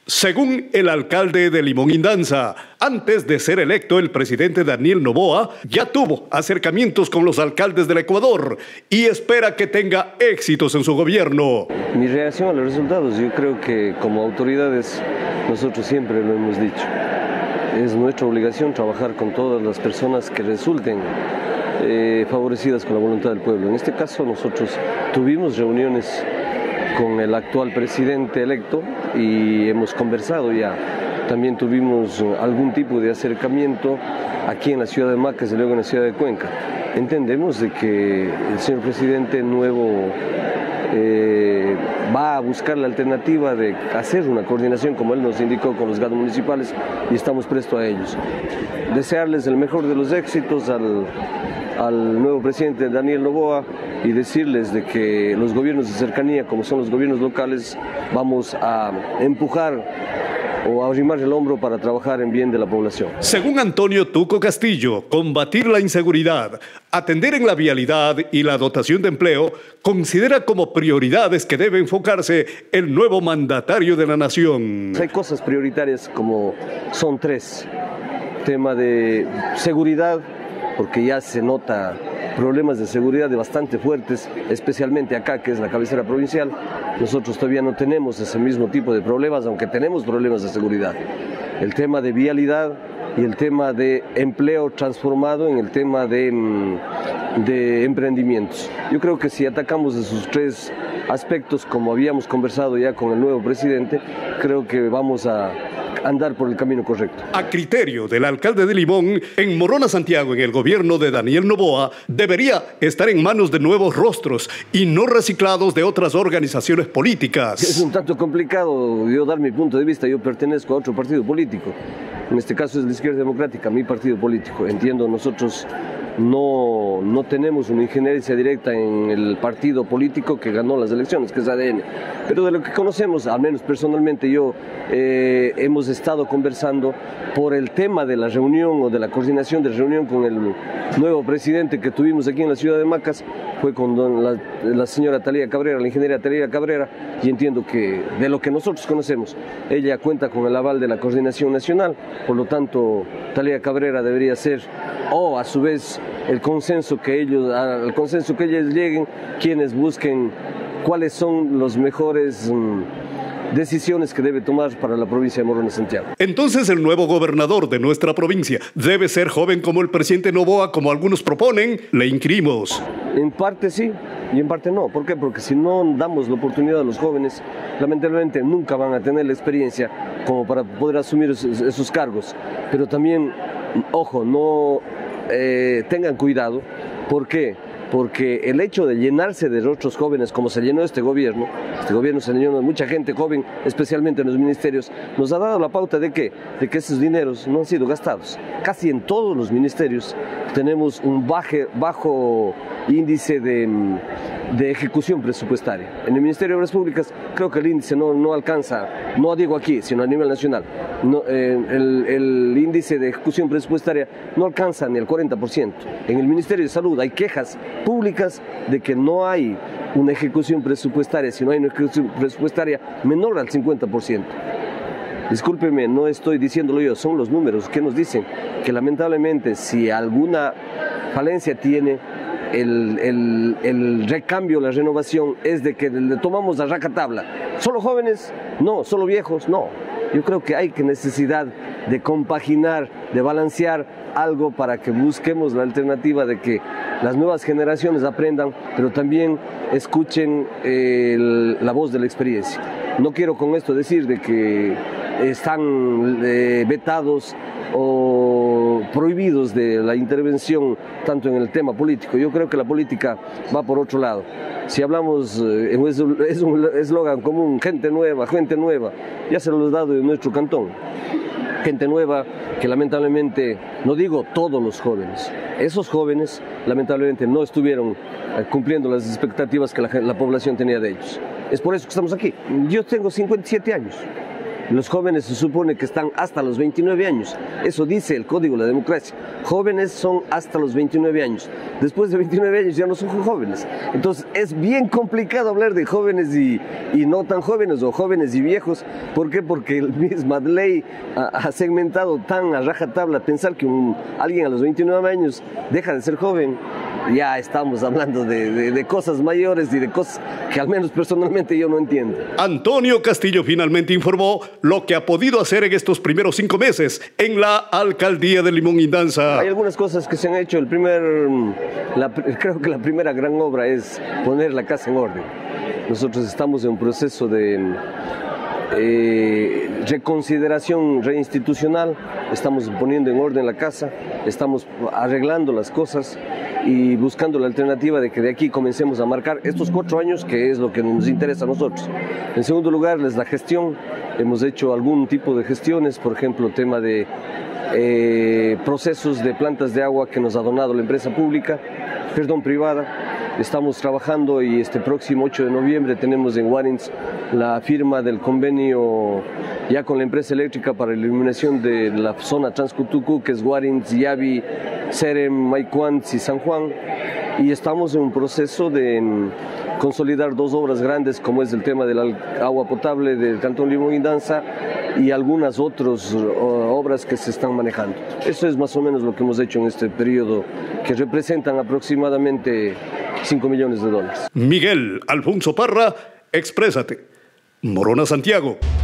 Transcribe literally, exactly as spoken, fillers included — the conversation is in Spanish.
Según el alcalde de Limón Indanza, antes de ser electo, el presidente Daniel Noboa ya tuvo acercamientos con los alcaldes del Ecuador y espera que tenga éxitos en su gobierno. Mi reacción a los resultados, yo creo que como autoridades nosotros siempre lo hemos dicho. Es nuestra obligación trabajar con todas las personas que resulten eh, favorecidas con la voluntad del pueblo. En este caso nosotros tuvimos reuniones con el actual presidente electo y hemos conversado ya. También tuvimos algún tipo de acercamiento aquí en la ciudad de Macas y luego en la ciudad de Cuenca. Entendemos de que el señor presidente nuevo eh, va a buscar la alternativa de hacer una coordinación, como él nos indicó, con los gados municipales y estamos prestos a ellos. Desearles el mejor de los éxitos al, al nuevo presidente Daniel Noboa y decirles de que los gobiernos de cercanía, como son los gobiernos locales, vamos a empujar o a arrimar el hombro para trabajar en bien de la población. Según Antonio Tuco Castillo, combatir la inseguridad, atender en la vialidad y la dotación de empleo, considera como prioridades que debe enfocarse el nuevo mandatario de la nación. Hay cosas prioritarias como son tres. Tema de seguridad, porque ya se nota problemas de seguridad de bastante fuertes, especialmente acá, que es la cabecera provincial. Nosotros todavía no tenemos ese mismo tipo de problemas, aunque tenemos problemas de seguridad. El tema de vialidad y el tema de empleo transformado en el tema de, de emprendimientos. Yo creo que si atacamos esos tres aspectos, como habíamos conversado ya con el nuevo presidente, creo que vamos a andar por el camino correcto. A criterio del alcalde de Limón, en Morona Santiago, en el gobierno de Daniel Noboa, debería estar en manos de nuevos rostros y no reciclados de otras organizaciones políticas. Es un tanto complicado yo dar mi punto de vista, yo pertenezco a otro partido político, en este caso es la Izquierda Democrática, mi partido político. Entiendo, nosotros no, no tenemos una injerencia directa en el partido político que ganó las elecciones, que es A D N, pero de lo que conocemos, al menos personalmente yo, eh, hemos estado conversando por el tema de la reunión o de la coordinación de reunión con el nuevo presidente que tuvimos aquí en la ciudad de Macas, fue con don, la, la señora Talía Cabrera, la ingeniera Talía Cabrera, y entiendo que de lo que nosotros conocemos, ella cuenta con el aval de la coordinación nacional, por lo tanto Talía Cabrera debería ser, o a su vez el consenso que ellos, al consenso que ellos lleguen, quienes busquen cuáles son los mejores um, decisiones que debe tomar para la provincia de Morona Santiago. Entonces el nuevo gobernador de nuestra provincia debe ser joven como el presidente Noboa, como algunos proponen. Le inquirimos. En parte sí y en parte no. ¿Por qué? Porque si no damos la oportunidad a los jóvenes, lamentablemente nunca van a tener la experiencia como para poder asumir esos, esos cargos. Pero también, ojo, no eh, tengan cuidado. ¿Por qué? Porque el hecho de llenarse de rostros jóvenes, como se llenó este gobierno, este gobierno se llenó de mucha gente joven, especialmente en los ministerios, nos ha dado la pauta de que, de que esos dineros no han sido gastados. Casi en todos los ministerios tenemos un baje, bajo índice de, de ejecución presupuestaria. En el Ministerio de Obras Públicas creo que el índice no, no alcanza, no digo aquí, sino a nivel nacional, no, eh, el, el índice de ejecución presupuestaria no alcanza ni el cuarenta por ciento. En el Ministerio de Salud hay quejas públicas de que no hay una ejecución presupuestaria, sino hay una ejecución presupuestaria menor al cincuenta por ciento. Discúlpeme, no estoy diciéndolo yo, son los números que nos dicen que lamentablemente si alguna falencia tiene el, el, el recambio, la renovación, es de que le tomamos la racatabla. ¿Solo jóvenes? No. ¿Solo viejos? No. Yo creo que hay que necesidad de compaginar, de balancear algo para que busquemos la alternativa de que las nuevas generaciones aprendan, pero también escuchen eh, el, la voz de la experiencia. No quiero con esto decir de que están eh, vetados o prohibidos de la intervención tanto en el tema político. Yo creo que la política va por otro lado. Si hablamos, eh, es un eslogan común, gente nueva, gente nueva, ya se lo he dado en nuestro cantón. Gente nueva que lamentablemente, no digo todos los jóvenes, esos jóvenes lamentablemente no estuvieron eh, cumpliendo las expectativas que la, la población tenía de ellos. Es por eso que estamos aquí. Yo tengo cincuenta y siete años. Los jóvenes se supone que están hasta los veintinueve años. Eso dice el Código de la Democracia. Jóvenes son hasta los veintinueve años. Después de veintinueve años ya no son jóvenes. Entonces es bien complicado hablar de jóvenes y, y no tan jóvenes o jóvenes y viejos. ¿Por qué? Porque la misma ley ha, ha segmentado tan a rajatabla pensar que un, alguien a los veintinueve años deja de ser joven. Ya estamos hablando de, de, de cosas mayores y de cosas que al menos personalmente yo no entiendo. Antonio Castillo finalmente informó lo que ha podido hacer en estos primeros cinco meses en la alcaldía de Limón Indanza. Hay algunas cosas que se han hecho. El primer, la, creo que la primera gran obra es poner la casa en orden. Nosotros estamos en un proceso de eh, reconsideración reinstitucional, estamos poniendo en orden la casa, estamos arreglando las cosas y buscando la alternativa de que de aquí comencemos a marcar estos cuatro años, que es lo que nos interesa a nosotros. En segundo lugar, es la gestión. Hemos hecho algún tipo de gestiones, por ejemplo, tema de eh, procesos de plantas de agua que nos ha donado la empresa pública, perdón, privada. Estamos trabajando y este próximo ocho de noviembre tenemos en Warins la firma del convenio ya con la empresa eléctrica para la iluminación de la zona Transcutucu, que es Warins, Yavi, Serem, Maicuantz y San Juan. Y estamos en un proceso de consolidar dos obras grandes, como es el tema del agua potable del Cantón Limón Indanza y algunas otras obras que se están manejando. Eso es más o menos lo que hemos hecho en este periodo, que representan aproximadamente cinco millones de dólares. Miguel Alfonso Parra, exprésate. Morona, Santiago.